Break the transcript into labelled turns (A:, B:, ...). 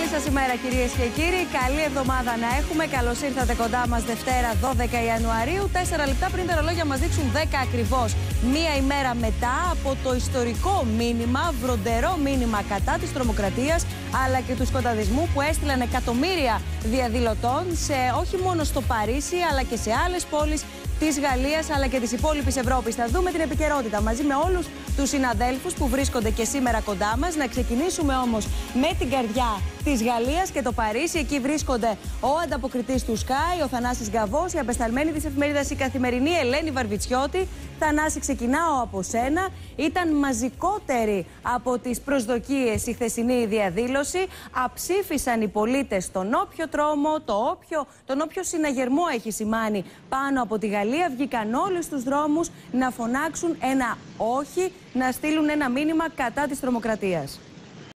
A: σας ημέρα, κυρίες και κύριοι. Καλή εβδομάδα να έχουμε. Καλώς ήρθατε κοντά μας Δευτέρα 12 Ιανουαρίου. 4 λεπτά πριν τα ρολόγια μας δείξουν 10 ακριβώς. Μία ημέρα μετά από το ιστορικό μήνυμα, βροντερό μήνυμα κατά της τρομοκρατίας αλλά και του σκοταδισμού που έστειλαν εκατομμύρια διαδηλωτών όχι μόνο στο Παρίσι αλλά και σε άλλες πόλεις της Γαλλίας αλλά και της υπόλοιπης Ευρώπης. Θα δούμε την επικαιρότητα μαζί με όλους τους συναδέλφους που βρίσκονται και σήμερα κοντά μας. Να ξεκινήσουμε όμως με την καρδιά της Γαλλίας και το Παρίσι. Εκεί βρίσκονται ο ανταποκριτής του Sky, ο Θανάσης Γκαβός, η απεσταλμένη της εφημερίδας Η Καθημερινή Ελένη Βαρβιτσιώτη. Θανάση, ξεκινάω από σένα. Ήταν μαζικότερη από τις προσδοκίες η χθεσινή διαδήλωση. Αψήφισαν οι πολίτες τον όποιο τρόμο, τον όποιο συναγερμό έχει σημάνει πάνω από τη Γαλλία. Βγήκαν όλοι στους δρόμους να φωνάξουν ένα όχι, να στείλουν ένα μήνυμα κατά της τρομοκρατίας.